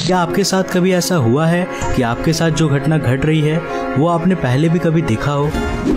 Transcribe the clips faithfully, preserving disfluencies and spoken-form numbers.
क्या आपके साथ कभी ऐसा हुआ है कि आपके साथ जो घटना घट रही है वो आपने पहले भी कभी देखा हो?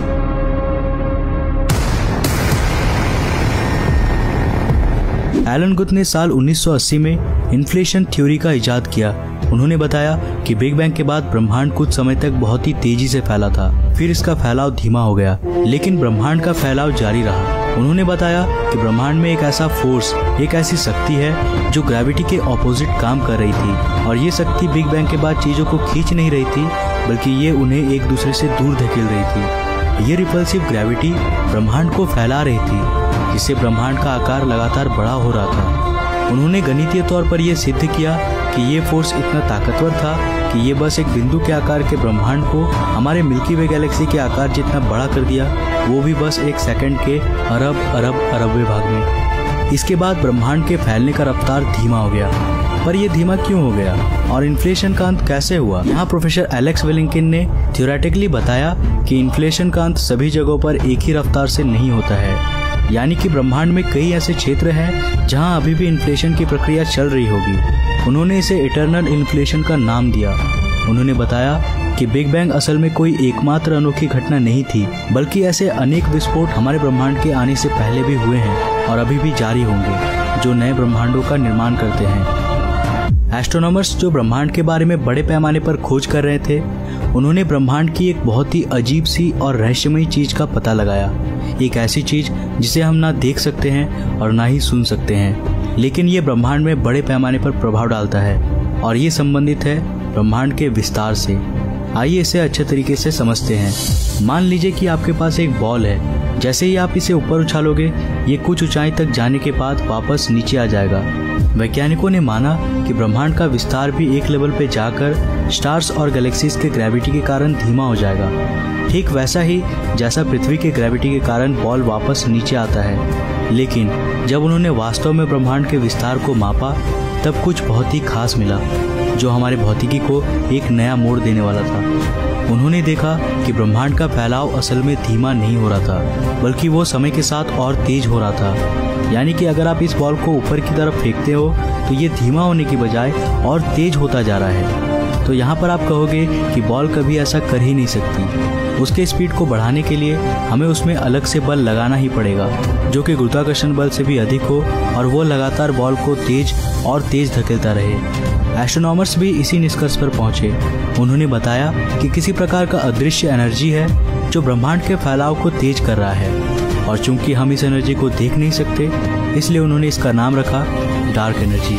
एलन गुथ ने साल उन्नीस सौ अस्सी में इन्फ्लेशन थ्योरी का इजाद किया। उन्होंने बताया कि बिग बैंग के बाद ब्रह्मांड कुछ समय तक बहुत ही तेजी से फैला था, फिर इसका फैलाव धीमा हो गया, लेकिन ब्रह्मांड का फैलाव जारी रहा। उन्होंने बताया कि ब्रह्मांड में एक ऐसा फोर्स, एक ऐसी शक्ति है जो ग्रेविटी के ऑपोजिट काम कर रही थी, और ये शक्ति बिग बैंग के बाद चीजों को खींच नहीं रही थी, बल्कि ये उन्हें एक दूसरे से दूर धकेल रही थी। ये रिपल्सिव ग्रेविटी ब्रह्मांड को फैला रही थी, जिससे ब्रह्मांड का आकार लगातार बड़ा हो रहा था। उन्होंने गणितीय तौर पर यह सिद्ध किया कि ये फोर्स इतना ताकतवर था कि ये बस एक बिंदु के आकार के ब्रह्मांड को हमारे मिल्की वे गैलेक्सी के आकार जितना बड़ा कर दिया, वो भी बस एक सेकंड के अरब अरब अरबवें भाग में। इसके बाद ब्रह्मांड के फैलने का रफ्तार धीमा हो गया। पर यह धीमा क्यों हो गया और इन्फ्लेशन का अंत कैसे हुआ? यहाँ प्रोफेसर एलेक्स वेलिंकिन ने थ्योरेटिकली बताया कि इन्फ्लेशन का अंत सभी जगहों पर एक ही रफ्तार से नहीं होता है, यानी कि ब्रह्मांड में कई ऐसे क्षेत्र हैं जहां अभी भी इन्फ्लेशन की प्रक्रिया चल रही होगी। उन्होंने इसे इटर्नल इन्फ्लेशन का नाम दिया। उन्होंने बताया कि बिग बैंग असल में कोई एकमात्र अनोखी घटना नहीं थी, बल्कि ऐसे अनेक विस्फोट हमारे ब्रह्मांड के आने से पहले भी हुए हैं और अभी भी जारी होंगे, जो नए ब्रह्मांडों का निर्माण करते हैं। एस्ट्रोनॉमर्स जो ब्रह्मांड के बारे में बड़े पैमाने पर खोज कर रहे थे, उन्होंने ब्रह्मांड की एक बहुत ही अजीब सी और रहस्यमयी चीज का पता लगाया। एक ऐसी चीज जिसे हम ना देख सकते हैं और ना ही सुन सकते हैं, लेकिन ये ब्रह्मांड में बड़े पैमाने पर प्रभाव डालता है, और ये संबंधित है ब्रह्मांड के विस्तार से। आइए इसे अच्छे तरीके से समझते हैं। मान लीजिए कि आपके पास एक बॉल है। जैसे ही आप इसे ऊपर उछालोगे, ये कुछ ऊंचाई तक जाने के बाद वापस नीचे आ जाएगा। वैज्ञानिकों ने माना कि ब्रह्मांड का विस्तार भी एक लेवल पे जाकर स्टार्स और गैलेक्सीज के ग्रेविटी के कारण धीमा हो जाएगा, ठीक वैसा ही जैसा पृथ्वी के ग्रेविटी के कारण बॉल वापस नीचे आता है। लेकिन जब उन्होंने वास्तव में ब्रह्मांड के विस्तार को मापा, तब कुछ बहुत ही खास मिला, जो हमारे भौतिकी को एक नया मोड़ देने वाला था। उन्होंने देखा कि ब्रह्मांड का फैलाव असल में धीमा नहीं हो रहा था, बल्कि वो समय के साथ और तेज हो रहा था। यानी कि अगर आप इस बॉल को ऊपर की तरफ फेंकते हो तो ये धीमा होने की बजाय और तेज होता जा रहा है। तो यहाँ पर आप कहोगे कि बॉल कभी ऐसा कर ही नहीं सकती। उसके स्पीड को बढ़ाने के लिए हमें उसमें अलग से बल लगाना ही पड़ेगा, जो कि गुरुत्वाकर्षण बल से भी अधिक हो, और वो लगातार बॉल को तेज और तेज धकेलता रहे। एस्ट्रोनॉमर्स भी इसी निष्कर्ष पर पहुंचे। उन्होंने बताया कि किसी प्रकार का अदृश्य एनर्जी है जो ब्रह्मांड के फैलाव को तेज कर रहा है, और चूंकि हम इस एनर्जी को देख नहीं सकते, इसलिए उन्होंने इसका नाम रखा डार्क एनर्जी।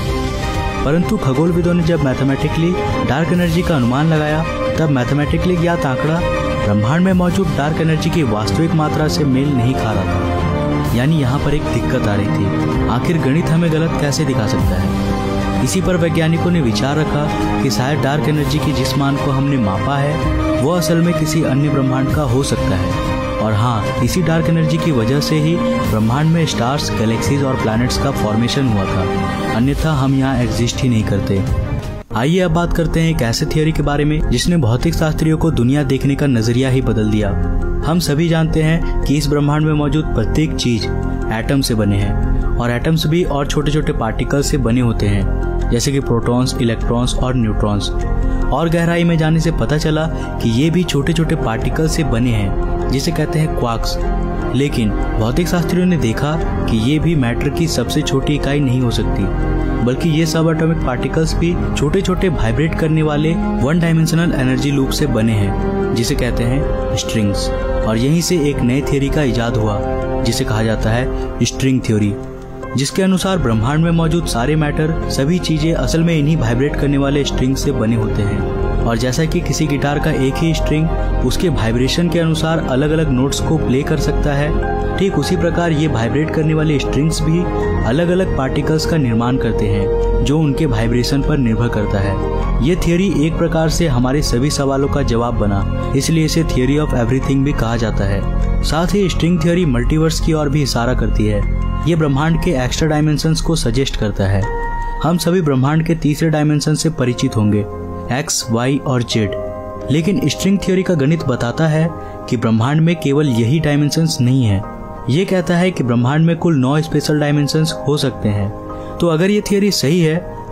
परंतु खगोलविदों ने जब मैथमेटिकली डार्क एनर्जी का अनुमान लगाया, तब मैथमेटिकली ज्ञात आंकड़ा ब्रह्मांड में मौजूद डार्क एनर्जी की वास्तविक मात्रा से मेल नहीं खा रहा था। यानी यहाँ पर एक दिक्कत आ रही थी। आखिर गणित हमें गलत कैसे दिखा सकता है? इसी पर वैज्ञानिकों ने विचार रखा कि शायद डार्क एनर्जी के जिस मान को हमने मापा है वो असल में किसी अन्य ब्रह्मांड का हो सकता है। और हाँ, इसी डार्क एनर्जी की वजह से ही ब्रह्मांड में स्टार्स, गैलेक्सीज और प्लैनेट्स का फॉर्मेशन हुआ था, अन्यथा हम यहाँ एग्जिस्ट ही नहीं करते। आइए अब बात करते हैं एक ऐसे थियोरी के बारे में जिसने भौतिक शास्त्रियों को दुनिया देखने का नजरिया ही बदल दिया। हम सभी जानते हैं कि इस ब्रह्मांड में मौजूद प्रत्येक चीज एटम से बने हैं, और एटम्स भी और छोटे छोटे पार्टिकल से बने होते हैं, जैसे कि प्रोटॉन्स, इलेक्ट्रॉन्स और न्यूट्रॉन्स। और गहराई में जाने से पता चला कि ये भी छोटे छोटे पार्टिकल से बने हैं, जिसे कहते हैं क्वार्क्स। लेकिन भौतिक शास्त्रियों ने देखा कि ये भी मैटर की सबसे छोटी इकाई नहीं हो सकती, बल्कि ये सब एटॉमिक पार्टिकल्स भी छोटे छोटे वाइब्रेट करने वाले वन डायमेंशनल एनर्जी लूप से बने हैं, जिसे कहते हैं स्ट्रिंग्स। और यहीं से एक नए थियोरी का इजाद हुआ, जिसे कहा जाता है स्ट्रिंग थ्योरी, जिसके अनुसार ब्रह्मांड में मौजूद सारे मैटर, सभी चीजें असल में इन्हीं वाइब्रेट करने वाले स्ट्रिंग से बने होते हैं। और जैसा कि किसी गिटार का एक ही स्ट्रिंग उसके वाइब्रेशन के अनुसार अलग अलग नोट्स को प्ले कर सकता है, ठीक उसी प्रकार ये वाइब्रेट करने वाले स्ट्रिंग्स भी अलग अलग पार्टिकल्स का निर्माण करते हैं, जो उनके वाइब्रेशन पर निर्भर करता है। ये थियोरी एक प्रकार से हमारे सभी सवालों का जवाब बना, इसलिए इसे थियोरी ऑफ एवरीथिंग भी कहा जाता है। साथ ही स्ट्रिंग थियोरी मल्टीवर्स की ओर भी इशारा करती है। ये ब्रह्मांड के एक्स्ट्रा डायमेंशंस को सजेस्ट करता है। हम सभी ब्रह्मांड के तीसरे डायमेंशन से परिचित होंगे, एक्स, वाई और जेड। लेकिन स्ट्रिंग थ्योरी का गणित बताता है कि ब्रह्मांड में केवल यही डायमेंशंस नहीं है। ये कहता है कि ब्रह्मांड में कुल नौ स्पेशल डायमेंशंस हो सकते हैं। तो अगर ये थियोरी सही है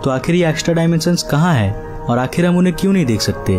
तो आखिर ये एक्स्ट्रा डायमेंशंस कहाँ है और आखिर हम उन्हें क्यों नहीं देख सकते।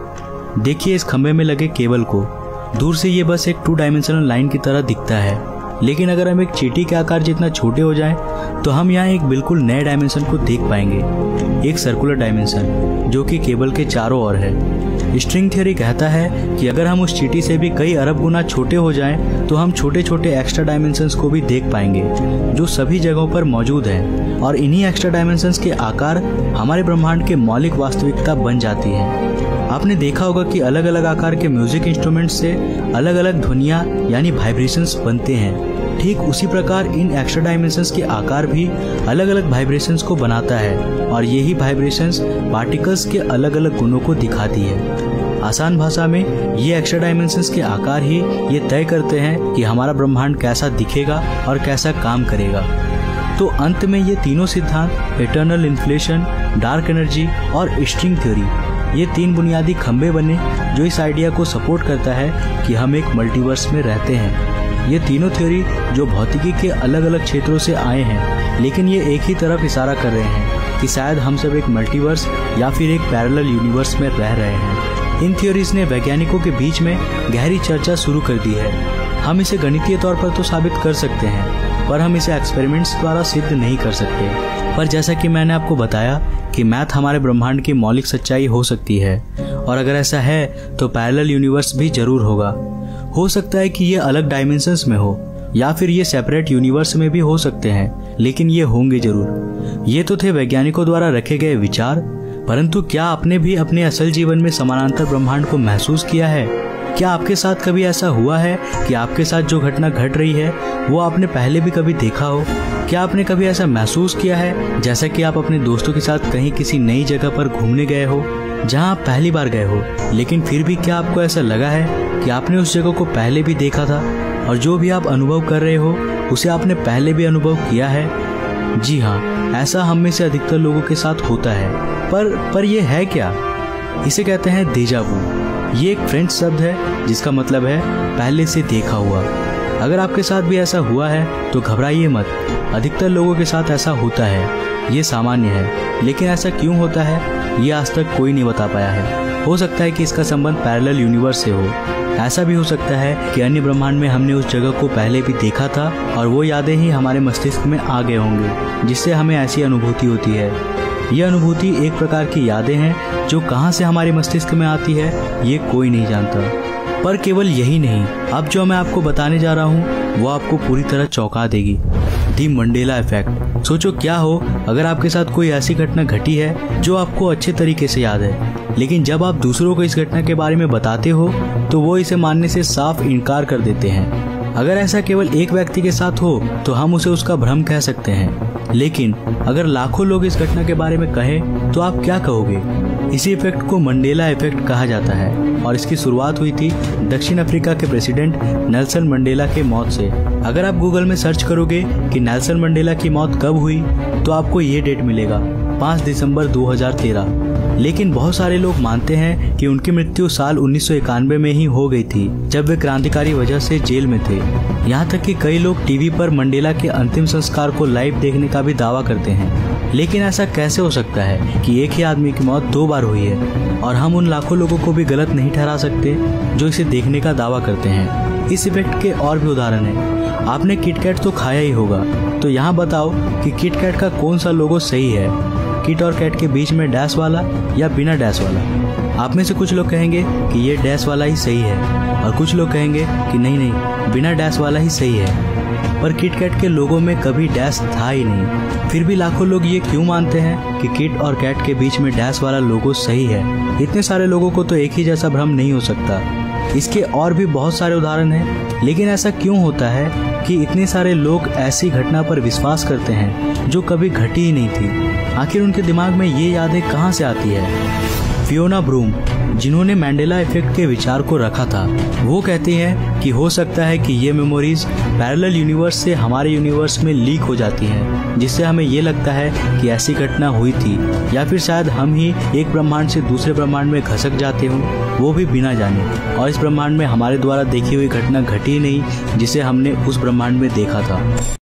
देखिए इस खंबे में लगे केबल को, दूर से ये बस एक टू डायमेंशनल लाइन की तरह दिखता है, लेकिन अगर हम एक चींटी के आकार जितना छोटे हो जाएं, तो हम यहाँ एक बिल्कुल नए डायमेंशन को देख पाएंगे, एक सर्कुलर डायमेंशन जो कि केबल के चारों ओर है। स्ट्रिंग थ्योरी कहता है कि अगर हम उस चींटी से भी कई अरब गुना छोटे हो जाएं, तो हम छोटे छोटे एक्स्ट्रा डायमेंशंस को भी देख पाएंगे जो सभी जगहों पर मौजूद हैं, और इन्हीं एक्स्ट्रा डायमेंशंस के आकार हमारे ब्रह्मांड के मौलिक वास्तविकता बन जाती है। आपने देखा होगा कि अलग अलग आकार के म्यूजिक इंस्ट्रूमेंट से अलग अलग ध्वनियाँ यानी वाइब्रेशंस बनते हैं। ठीक उसी प्रकार इन एक्स्ट्रा डायमेंशंस के आकार भी अलग अलग वाइब्रेशंस को बनाता है, और यही वाइब्रेशंस पार्टिकल्स के अलग अलग गुणों को दिखाती है। आसान भाषा में ये एक्स्ट्रा डायमेंशंस के आकार ही ये तय करते हैं कि हमारा ब्रह्मांड कैसा दिखेगा और कैसा काम करेगा। तो अंत में ये तीनों सिद्धांत इटर्नल इन्फ्लेशन, डार्क एनर्जी और स्ट्रिंग थ्योरी, ये तीन बुनियादी खंबे बने जो इस आइडिया को सपोर्ट करता है कि हम एक मल्टीवर्स में रहते हैं। ये तीनों थ्योरी जो भौतिकी के अलग अलग क्षेत्रों से आए हैं, लेकिन ये एक ही तरफ इशारा कर रहे हैं कि शायद हम सब एक मल्टीवर्स या फिर एक पैरेलल यूनिवर्स में रह रहे हैं। इन थ्योरीज ने वैज्ञानिकों के बीच में गहरी चर्चा शुरू कर दी है। हम इसे गणितीय तौर पर तो साबित कर सकते हैं, पर हम इसे एक्सपेरिमेंट्स द्वारा सिद्ध नहीं कर सकते। पर जैसा कि मैंने आपको बताया कि मैथ हमारे ब्रह्मांड की मौलिक सच्चाई हो सकती है, और अगर ऐसा है तो पैरेलल यूनिवर्स भी जरूर होगा। हो सकता है कि ये अलग डायमेंशंस में हो, या फिर ये सेपरेट यूनिवर्स में भी हो सकते हैं, लेकिन ये होंगे जरूर। ये तो थे वैज्ञानिकों द्वारा रखे गए विचार, परंतु क्या आपने भी अपने असल जीवन में समानांतर ब्रह्मांड को महसूस किया है? क्या आपके साथ कभी ऐसा हुआ है कि आपके साथ जो घटना घट रही है वो आपने पहले भी कभी देखा हो? क्या आपने कभी ऐसा महसूस किया है जैसा कि आप अपने दोस्तों के साथ कहीं किसी नई जगह पर घूमने गए हो जहां आप पहली बार गए हो, लेकिन फिर भी क्या आपको ऐसा लगा है कि आपने उस जगह को पहले भी देखा था और जो भी आप अनुभव कर रहे हो उसे आपने पहले भी अनुभव किया है? जी हाँ, ऐसा हम में से अधिकतर लोगों के साथ होता है। पर पर यह है क्या? इसे कहते हैं déjà vu। ये एक फ्रेंच शब्द है जिसका मतलब है पहले से देखा हुआ। अगर आपके साथ भी ऐसा हुआ है तो घबराइए मत, अधिकतर लोगों के साथ ऐसा होता है, ये सामान्य है। लेकिन ऐसा क्यों होता है ये आज तक कोई नहीं बता पाया है। हो सकता है कि इसका संबंध पैरेलल यूनिवर्स से हो। ऐसा भी हो सकता है कि अन्य ब्रह्मांड में हमने उस जगह को पहले भी देखा था और वो यादें ही हमारे मस्तिष्क में आ गए होंगे, जिससे हमें ऐसी अनुभूति होती है। यह अनुभूति एक प्रकार की यादें हैं जो कहाँ से हमारे मस्तिष्क में आती है ये कोई नहीं जानता। पर केवल यही नहीं, अब जो मैं आपको बताने जा रहा हूँ वो आपको पूरी तरह चौंका देगी। The Mandela effect. सोचो क्या हो अगर आपके साथ कोई ऐसी घटना घटी है जो आपको अच्छे तरीके से याद है, लेकिन जब आप दूसरों को इस घटना के बारे में बताते हो तो वो इसे मानने से साफ इनकार कर देते हैं। अगर ऐसा केवल एक व्यक्ति के साथ हो तो हम उसे उसका भ्रम कह सकते हैं, लेकिन अगर लाखों लोग इस घटना के बारे में कहें तो आप क्या कहोगे? इसी इफेक्ट को मंडेला इफेक्ट कहा जाता है और इसकी शुरुआत हुई थी दक्षिण अफ्रीका के प्रेसिडेंट नेल्सन मंडेला के मौत से। अगर आप गूगल में सर्च करोगे कि नेल्सन मंडेला की मौत कब हुई तो आपको ये डेट मिलेगा, पाँच दिसंबर दो हज़ार तेरह। लेकिन बहुत सारे लोग मानते हैं कि उनकी मृत्यु साल उन्नीस सौ इक्यानवे में ही हो गई थी, जब वे क्रांतिकारी वजह से जेल में थे। यहाँ तक कि कई लोग टीवी पर मंडेला के अंतिम संस्कार को लाइव देखने का भी दावा करते हैं। लेकिन ऐसा कैसे हो सकता है कि एक ही आदमी की मौत दो बार हुई है और हम उन लाखों लोगों को भी गलत नहीं ठहरा सकते जो इसे देखने का दावा करते हैं? इस इफेक्ट के और भी उदाहरण हैं। आपने किटकैट तो खाया ही होगा, तो यहाँ बताओ कि किटकैट का कौन सा लोगो सही है, किट और कैट के बीच में डैश वाला या बिना डैश वाला? आप में से कुछ लोग कहेंगे कि ये डैश वाला ही सही है और कुछ लोग कहेंगे कि नहीं नहीं बिना डैश वाला ही सही है। पर किटकैट के लोगों में कभी डैश था ही नहीं। फिर भी लाखों लोग ये क्यों मानते हैं कि किट और कैट के बीच में डैश वाला लोगो सही है? इतने सारे लोगों को तो एक ही जैसा भ्रम नहीं हो सकता। इसके और भी बहुत सारे उदाहरण हैं, लेकिन ऐसा क्यों होता है कि इतने सारे लोग ऐसी घटना पर विश्वास करते हैं जो कभी घटी ही नहीं थी? आखिर उनके दिमाग में ये यादें कहाँ से आती है? फियोना ब्रूम, जिन्होंने मंडेला इफेक्ट के विचार को रखा था, वो कहती हैं कि हो सकता है कि ये मेमोरीज पैरेलल यूनिवर्स से हमारे यूनिवर्स में लीक हो जाती हैं, जिससे हमें ये लगता है कि ऐसी घटना हुई थी, या फिर शायद हम ही एक ब्रह्मांड से दूसरे ब्रह्मांड में खसक जाते हों, वो भी बिना जाने, और इस ब्रह्मांड में हमारे द्वारा देखी हुई घटना घटी नहीं जिसे हमने उस ब्रह्मांड में देखा था।